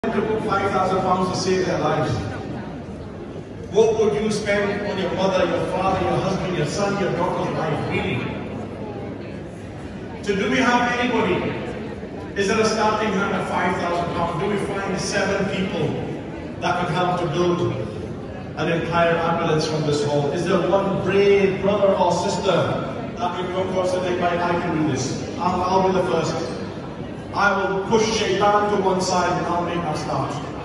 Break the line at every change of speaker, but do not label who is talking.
to put 5,000 pounds to save their lives. What would you spend on your mother, your father, your husband, your son, your daughter's life, really? So do we have anybody? Is there a starting hand of 5,000 pounds? Do we find 7 people that could help to build an entire ambulance from this hall? Is there one brave brother or sister that can come across and say, I can do this. I'll be the first. I will push Shaitan to one side and I'll make our start.